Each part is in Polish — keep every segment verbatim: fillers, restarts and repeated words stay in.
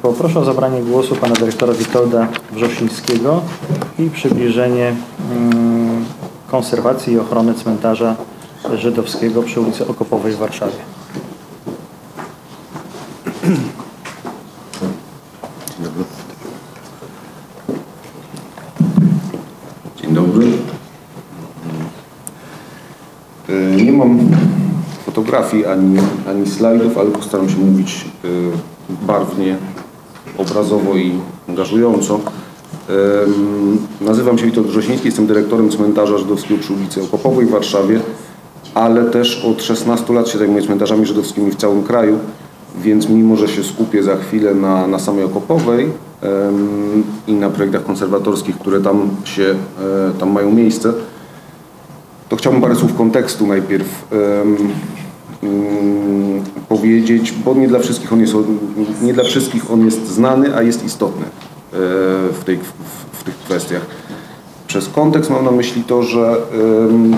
Poproszę o zabranie głosu pana dyrektora Witolda Wrzosińskiego i przybliżenie mm, konserwacji i ochrony cmentarza żydowskiego przy ulicy Okopowej w Warszawie. Dzień dobry. Dzień dobry. Nie mam fotografii ani, ani slajdów, ale postaram się mówić barwnie, obrazowo i angażująco. Nazywam się Witold Wrzosiński, jestem dyrektorem cmentarza żydowskiego przy ulicy Okopowej w Warszawie, ale też od szesnastu lat się zajmuję cmentarzami żydowskimi w całym kraju, więc mimo, że się skupię za chwilę na, na samej Okopowej um, i na projektach konserwatorskich, które tam się e, tam mają miejsce, to chciałbym parę słów kontekstu najpierw um, um, powiedzieć, bo nie dla wszystkich on jest, nie dla wszystkich on jest znany, a jest istotny e, w, tej, w, w tych kwestiach. Przez kontekst mam na myśli to, że um,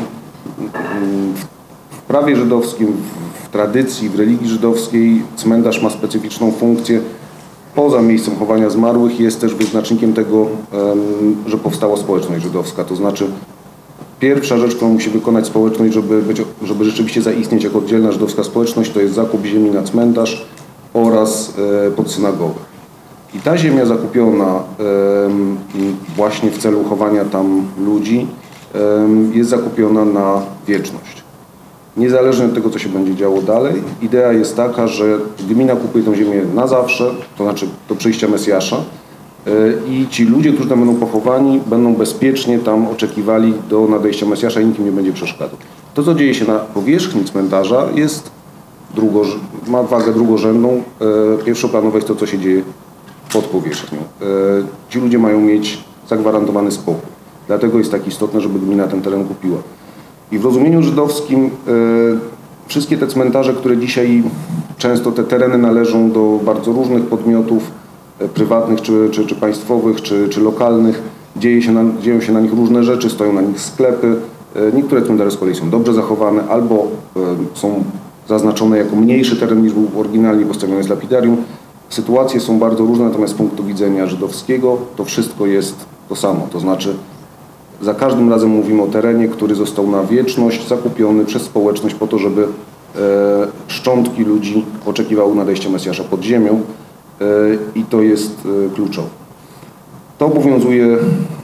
w prawie żydowskim, w tradycji, w religii żydowskiej cmentarz ma specyficzną funkcję. Poza miejscem chowania zmarłych jest też wyznacznikiem tego, że powstała społeczność żydowska. To znaczy pierwsza rzecz, którą musi wykonać społeczność, żeby, być, żeby rzeczywiście zaistnieć jako oddzielna żydowska społeczność, to jest zakup ziemi na cmentarz oraz pod synagogę. I ta ziemia zakupiona właśnie w celu chowania tam ludzi jest zakupiona na wieczność. Niezależnie od tego, co się będzie działo dalej, idea jest taka, że gmina kupuje tę ziemię na zawsze, to znaczy do przyjścia Mesjasza, i ci ludzie, którzy tam będą pochowani, będą bezpiecznie tam oczekiwali do nadejścia Mesjasza i nikim nie będzie przeszkadzał. To, co dzieje się na powierzchni cmentarza, jest drugo, ma wagę drugorzędną. Pierwszoplanowe jest to, co się dzieje pod powierzchnią. Ci ludzie mają mieć zagwarantowany spokój. Dlatego jest tak istotne, żeby gmina ten teren kupiła. I w rozumieniu żydowskim y, wszystkie te cmentarze, które dzisiaj, często te tereny należą do bardzo różnych podmiotów y, prywatnych czy, czy, czy państwowych, czy, czy lokalnych, dzieje się na, dzieją się na nich różne rzeczy, stoją na nich sklepy. Y, niektóre cmentarze z kolei są dobrze zachowane albo y, są zaznaczone jako mniejszy teren niż był oryginalnie postawiony z lapidarium. Sytuacje są bardzo różne, natomiast z punktu widzenia żydowskiego to wszystko jest to samo, to znaczy za każdym razem mówimy o terenie, który został na wieczność zakupiony przez społeczność po to, żeby e, szczątki ludzi oczekiwały nadejścia Mesjasza pod ziemią e, i to jest e, kluczowe. To obowiązuje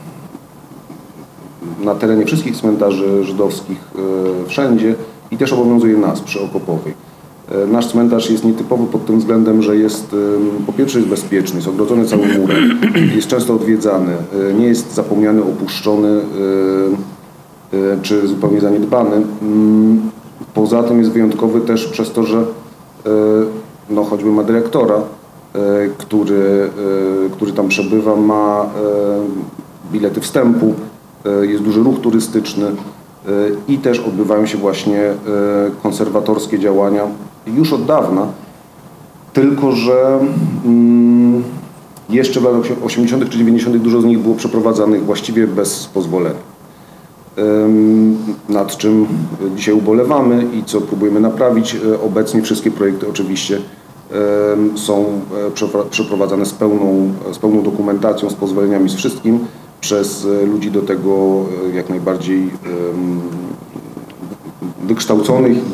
na terenie wszystkich cmentarzy żydowskich e, wszędzie i też obowiązuje nas przy Okopowej. E, nasz cmentarz jest nietypowy pod tym względem, że jest e, po pierwsze jest bezpieczny, jest ogrodzony całym murem, jest często odwiedzany, e, nie jest zapomniany, opuszczony e, e, czy zupełnie zaniedbany. Mm, poza tym jest wyjątkowy też przez to, że e, no, choćby ma dyrektora, e, który, e, który tam przebywa, ma e, bilety wstępu, e, jest duży ruch turystyczny e, i też odbywają się właśnie e, konserwatorskie działania już od dawna, tylko że mm, jeszcze w latach osiemdziesiątych czy dziewięćdziesiątych dużo z nich było przeprowadzanych właściwie bez pozwolenia. Ym, nad czym dzisiaj ubolewamy i co próbujemy naprawić. Obecnie wszystkie projekty oczywiście ym, są przeprowadzane z pełną, z pełną dokumentacją, z pozwoleniami, z wszystkim przez ludzi do tego jak najbardziej ym, wykształconych i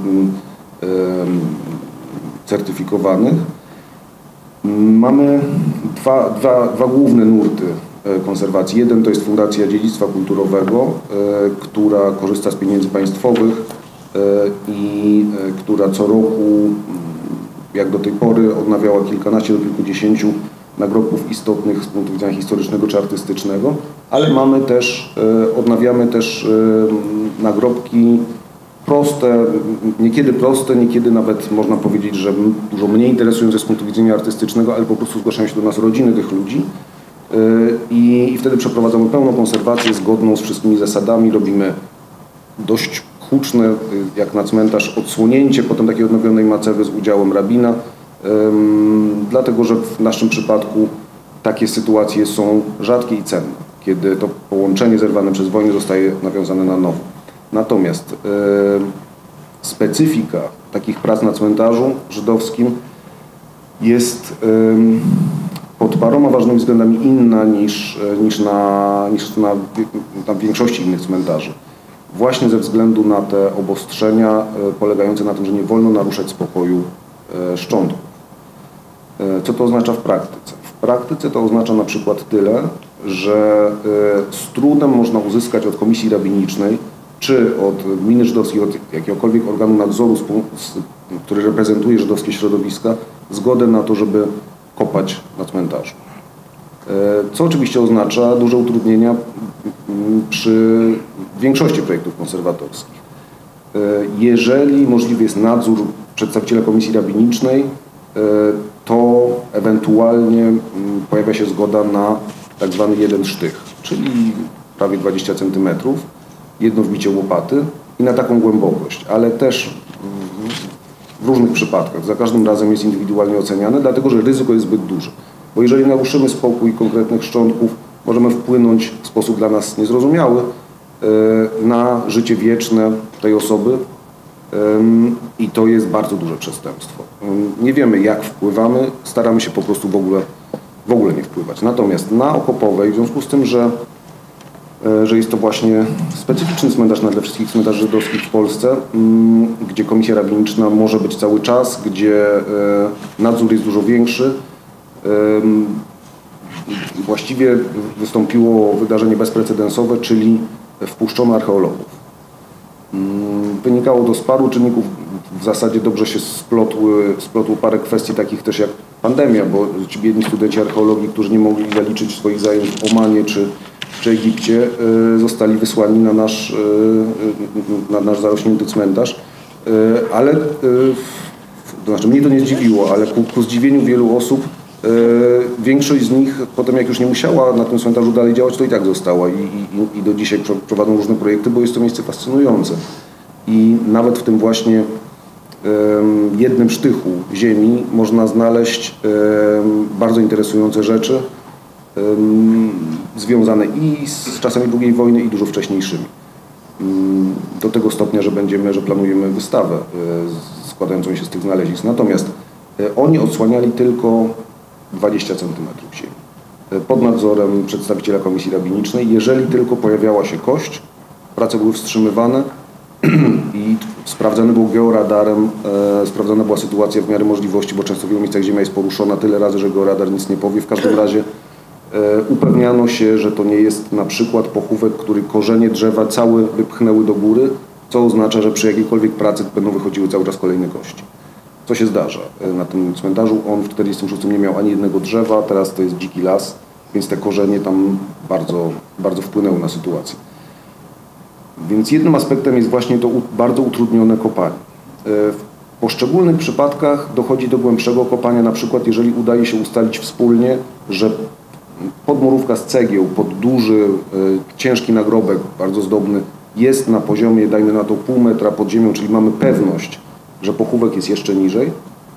certyfikowanych. Mamy dwa, dwa, dwa główne nurty konserwacji. Jeden to jest Fundacja Dziedzictwa Kulturowego, która korzysta z pieniędzy państwowych i która co roku, jak do tej pory, odnawiała kilkanaście do kilkudziesięciu nagrobków istotnych z punktu widzenia historycznego czy artystycznego, ale mamy też, odnawiamy też nagrobki proste, niekiedy proste, niekiedy nawet można powiedzieć, że dużo mniej interesujące z punktu widzenia artystycznego, ale po prostu zgłaszają się do nas rodziny tych ludzi i, i wtedy przeprowadzamy pełną konserwację zgodną z wszystkimi zasadami. Robimy dość huczne, jak na cmentarz, odsłonięcie potem takiej odnowionej macewy z udziałem rabina, um, dlatego że w naszym przypadku takie sytuacje są rzadkie i cenne, kiedy to połączenie zerwane przez wojnę zostaje nawiązane na nowo. Natomiast e, specyfika takich prac na cmentarzu żydowskim jest pod paroma ważnymi względami inna niż, niż, na, niż na, na większości innych cmentarzy. Właśnie ze względu na te obostrzenia polegające na tym, że nie wolno naruszać spokoju szczątków. Co to oznacza w praktyce? W praktyce to oznacza na przykład tyle, że z trudem można uzyskać od komisji rabinicznej, czy od gminy żydowskiej, od jakiegokolwiek organu nadzoru, który reprezentuje żydowskie środowiska, zgodę na to, żeby kopać na cmentarzu. Co oczywiście oznacza duże utrudnienia przy większości projektów konserwatorskich. Jeżeli możliwy jest nadzór przedstawiciela komisji rabinicznej, to ewentualnie pojawia się zgoda na tak zwany jeden sztych, czyli prawie dwadzieścia centymetrów, jedno wbicie łopaty i na taką głębokość, ale też w różnych przypadkach. Za każdym razem jest indywidualnie oceniane, dlatego że ryzyko jest zbyt duże. Bo jeżeli naruszymy spokój konkretnych szczątków, możemy wpłynąć w sposób dla nas niezrozumiały na życie wieczne tej osoby i to jest bardzo duże przestępstwo. Nie wiemy, jak wpływamy, staramy się po prostu w ogóle, w ogóle nie wpływać. Natomiast na Okopowej, w związku z tym, że, że jest to właśnie specyficzny cmentarz dla wszystkich cmentarzy żydowskich w Polsce, gdzie komisja rabiniczna może być cały czas, gdzie nadzór jest dużo większy, właściwie wystąpiło wydarzenie bezprecedensowe, czyli wpuszczono archeologów. Wynikało to z paru czynników, w zasadzie dobrze się splotły, splotło parę kwestii takich też jak pandemia, bo ci biedni studenci archeologii, którzy nie mogli zaliczyć swoich zajęć w Omanie czy, czy Egipcie, zostali wysłani na nasz, na nasz zarośnięty cmentarz, ale to znaczy mnie to nie zdziwiło, ale ku, ku zdziwieniu wielu osób większość z nich potem, jak już nie musiała na tym cmentarzu dalej działać, to i tak została i, i, i do dzisiaj prowadzą różne projekty, bo jest to miejsce fascynujące. I nawet w tym właśnie um, jednym sztychu ziemi można znaleźć um, bardzo interesujące rzeczy um, związane i z czasami drugiej wojny, i dużo wcześniejszymi. Um, do tego stopnia, że będziemy, że planujemy wystawę um, składającą się z tych znalezisk. Natomiast um, oni odsłaniali tylko dwadzieścia centymetrów ziemi. Pod nadzorem przedstawiciela komisji rabinicznej. Jeżeli tylko pojawiała się kość, prace były wstrzymywane i sprawdzany był georadarem, e, sprawdzana była sytuacja w miarę możliwości, bo często w wielu miejscach ziemia jest poruszona tyle razy, że georadar nic nie powie. W każdym razie e, upewniano się, że to nie jest na przykład pochówek, który korzenie drzewa całe wypchnęły do góry, co oznacza, że przy jakiejkolwiek pracy będą wychodziły cały czas kolejne kości. Co się zdarza na tym cmentarzu? On w tysiąc dziewięćset czterdziestym szóstym nie miał ani jednego drzewa, teraz to jest dziki las, więc te korzenie tam bardzo, bardzo wpłynęły na sytuację. Więc jednym aspektem jest właśnie to bardzo utrudnione kopanie. W poszczególnych przypadkach dochodzi do głębszego kopania, na przykład jeżeli udaje się ustalić wspólnie, że podmurówka z cegieł pod duży, ciężki nagrobek, bardzo zdobny, jest na poziomie, dajmy na to pół metra pod ziemią, czyli mamy pewność, że pochówek jest jeszcze niżej,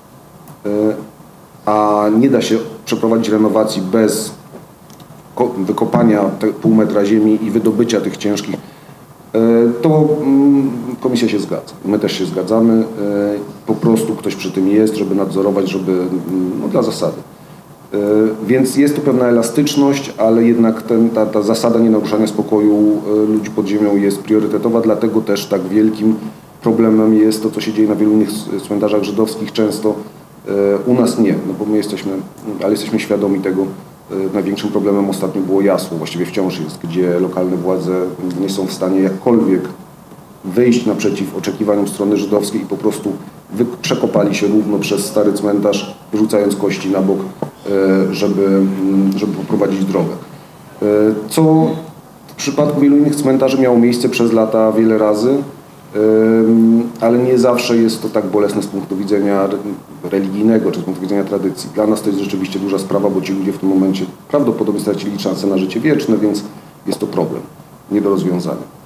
a nie da się przeprowadzić renowacji bez wykopania te pół metra ziemi i wydobycia tych ciężkich, to komisja się zgadza. My też się zgadzamy. Po prostu ktoś przy tym jest, żeby nadzorować, żeby, no dla zasady. Więc jest tu pewna elastyczność, ale jednak ten, ta, ta zasada nienaruszania spokoju ludzi pod ziemią jest priorytetowa, dlatego też tak wielkim problemem jest to, co się dzieje na wielu innych cmentarzach żydowskich często. U nas nie, no bo my jesteśmy, ale jesteśmy świadomi tego. Największym problemem ostatnio było Jasło, właściwie wciąż jest, gdzie lokalne władze nie są w stanie jakkolwiek wyjść naprzeciw oczekiwaniom strony żydowskiej i po prostu przekopali się równo przez stary cmentarz, wyrzucając kości na bok, żeby, żeby poprowadzić drogę. Co w przypadku wielu innych cmentarzy miało miejsce przez lata wiele razy, ale nie zawsze jest to tak bolesne z punktu widzenia religijnego czy z punktu widzenia tradycji. Dla nas to jest rzeczywiście duża sprawa, bo ci ludzie w tym momencie prawdopodobnie stracili szansę na życie wieczne, więc jest to problem nie do rozwiązania.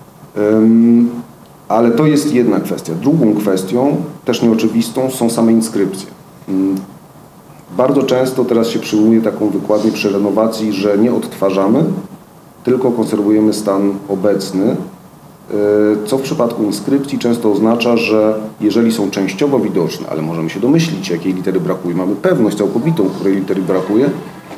Ale to jest jedna kwestia. Drugą kwestią, też nieoczywistą, są same inskrypcje. Bardzo często teraz się przyjmuje taką wykładnię przy renowacji, że nie odtwarzamy, tylko konserwujemy stan obecny. Co w przypadku inskrypcji często oznacza, że jeżeli są częściowo widoczne, ale możemy się domyślić, jakiej litery brakuje, mamy pewność całkowitą, której litery brakuje,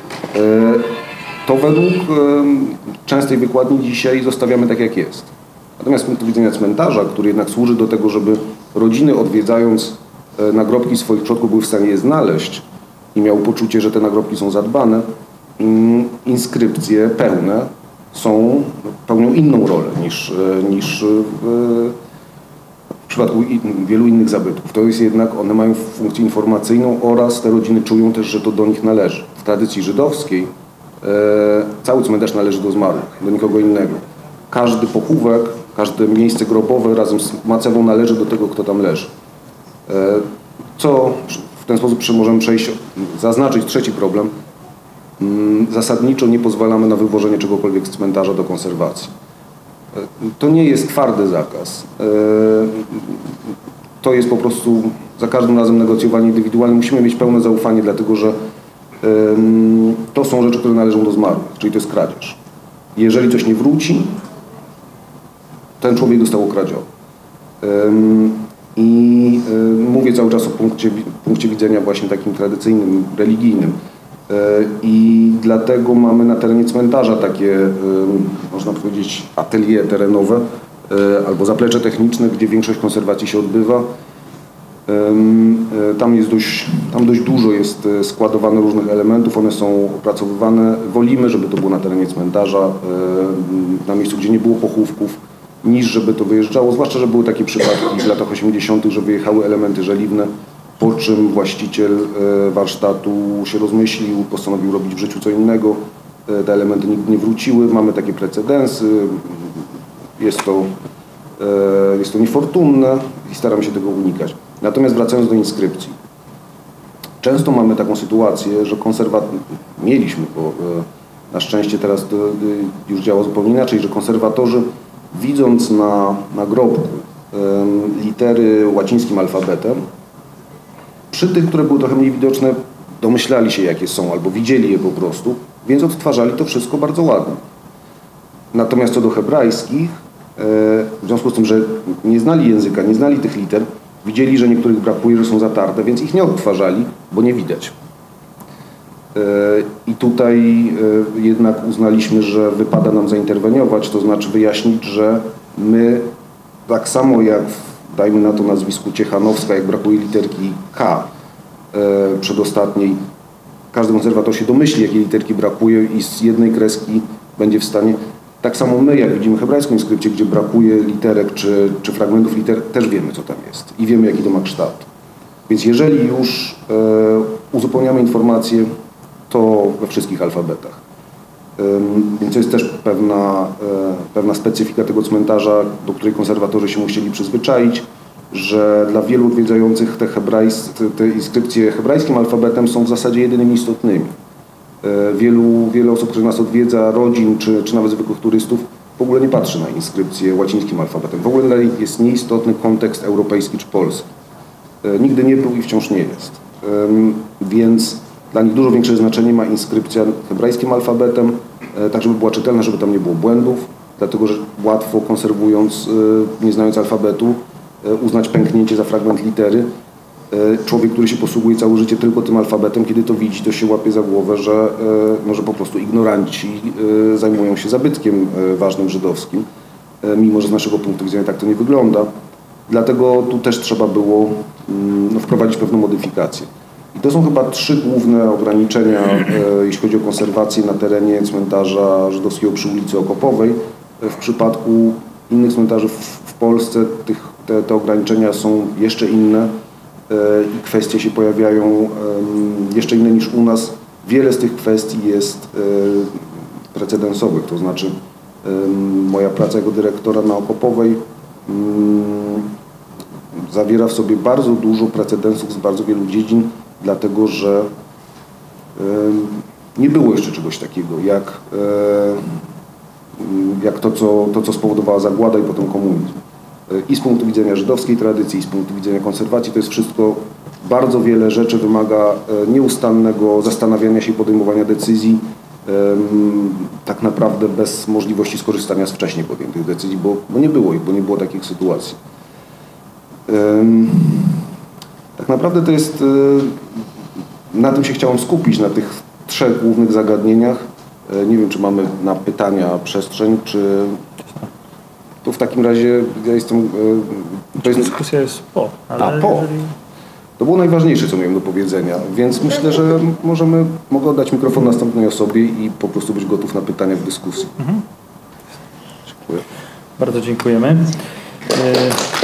to według częstej wykładni dzisiaj zostawiamy tak, jak jest. Natomiast z punktu widzenia cmentarza, który jednak służy do tego, żeby rodziny, odwiedzając nagrobki swoich przodków, były w stanie je znaleźć i miały poczucie, że te nagrobki są zadbane, inskrypcje pełne są, pełnią inną rolę niż, niż w przypadku wielu innych zabytków. To jest jednak, one mają funkcję informacyjną oraz te rodziny czują też, że to do nich należy. W tradycji żydowskiej e, cały cmentarz należy do zmarłych, do nikogo innego. Każdy pochówek, każde miejsce grobowe razem z macewą należy do tego, kto tam leży. E, co w ten sposób możemy przejść, zaznaczyć trzeci problem. Zasadniczo nie pozwalamy na wywożenie czegokolwiek z cmentarza do konserwacji. To nie jest twardy zakaz. To jest po prostu za każdym razem negocjowanie indywidualne. Musimy mieć pełne zaufanie, dlatego że to są rzeczy, które należą do zmarłych, czyli to jest kradzież. Jeżeli coś nie wróci, ten człowiek został okradziony. I mówię cały czas o punkcie, punkcie widzenia właśnie takim tradycyjnym, religijnym. I dlatego mamy na terenie cmentarza takie, można powiedzieć, atelier terenowe albo zaplecze techniczne, gdzie większość konserwacji się odbywa. Tam jest dość, tam dość dużo jest składowane różnych elementów, one są opracowywane. Wolimy, żeby to było na terenie cmentarza, na miejscu, gdzie nie było pochówków, niż żeby to wyjeżdżało, zwłaszcza, że były takie przypadki w latach osiemdziesiątych, że wyjechały elementy żeliwne, po czym właściciel warsztatu się rozmyślił, postanowił robić w życiu co innego. Te elementy nigdy nie wróciły. Mamy takie precedensy. Jest to, jest to niefortunne i staramy się tego unikać. Natomiast wracając do inskrypcji. Często mamy taką sytuację, że konserwatorzy, mieliśmy, bo na szczęście teraz to już działa zupełnie inaczej, że konserwatorzy, widząc na nagrobku litery łacińskim alfabetem, przy tych, które były trochę mniej widoczne, domyślali się, jakie są, albo widzieli je po prostu, więc odtwarzali to wszystko bardzo ładnie. Natomiast co do hebrajskich, w związku z tym, że nie znali języka, nie znali tych liter, widzieli, że niektórych brakuje, że są zatarte, więc ich nie odtwarzali, bo nie widać. I tutaj jednak uznaliśmy, że wypada nam zainterweniować, to znaczy wyjaśnić, że my tak samo jak w, dajmy na to nazwisku Ciechanowska, jak brakuje literki K przedostatniej, każdy konserwator się domyśli, jakiej literki brakuje i z jednej kreski będzie w stanie. Tak samo my, jak widzimy hebrajską inskrypcję, gdzie brakuje literek czy, czy fragmentów liter, też wiemy, co tam jest i wiemy, jaki to ma kształt. Więc jeżeli już e, uzupełniamy informacje, to we wszystkich alfabetach. E, więc to jest też pewna, e, pewna specyfika tego cmentarza, do której konserwatorzy się musieli przyzwyczaić, że dla wielu odwiedzających te, hebrajs, te, te inskrypcje hebrajskim alfabetem są w zasadzie jedynymi istotnymi. Wielu, wiele osób, które nas odwiedza, rodzin czy, czy nawet zwykłych turystów, w ogóle nie patrzy na inskrypcję łacińskim alfabetem. W ogóle dla nich jest nieistotny kontekst europejski czy polski. Nigdy nie był i wciąż nie jest. Więc dla nich dużo większe znaczenie ma inskrypcja hebrajskim alfabetem, tak żeby była czytelna, żeby tam nie było błędów, dlatego że łatwo konserwując, nie znając alfabetu, uznać pęknięcie za fragment litery. Człowiek, który się posługuje całe życie tylko tym alfabetem, kiedy to widzi, to się łapie za głowę, że, no, że po prostu ignoranci zajmują się zabytkiem ważnym żydowskim, mimo że z naszego punktu widzenia tak to nie wygląda. Dlatego tu też trzeba było no, wprowadzić pewną modyfikację. I to są chyba trzy główne ograniczenia, jeśli chodzi o konserwację na terenie cmentarza żydowskiego przy ulicy Okopowej. W przypadku innych cmentarzy w, w Polsce tych, te, te ograniczenia są jeszcze inne i kwestie się pojawiają jeszcze inne niż u nas. Wiele z tych kwestii jest precedensowych, to znaczy moja praca jako dyrektora na Okopowej zawiera w sobie bardzo dużo precedensów z bardzo wielu dziedzin, dlatego że nie było jeszcze czegoś takiego jak, jak to, co, to, co spowodowała zagłada i potem komunizm. I z punktu widzenia żydowskiej tradycji, i z punktu widzenia konserwacji, to jest wszystko, bardzo wiele rzeczy wymaga nieustannego zastanawiania się i podejmowania decyzji tak naprawdę bez możliwości skorzystania z wcześniej podjętych decyzji, bo, bo nie było ich, bo nie było takich sytuacji. Tak naprawdę to jest, na tym się chciałem skupić, na tych trzech głównych zagadnieniach. Nie wiem, czy mamy na pytania przestrzeń, czy to w takim razie ja jestem... To jest... Dyskusja jest po, ale A, po. jeżeli... To było najważniejsze, co miałem do powiedzenia, więc myślę, że możemy, mogę oddać mikrofon następnej osobie i po prostu być gotów na pytania w dyskusji. Mhm. Dziękuję. Bardzo dziękujemy.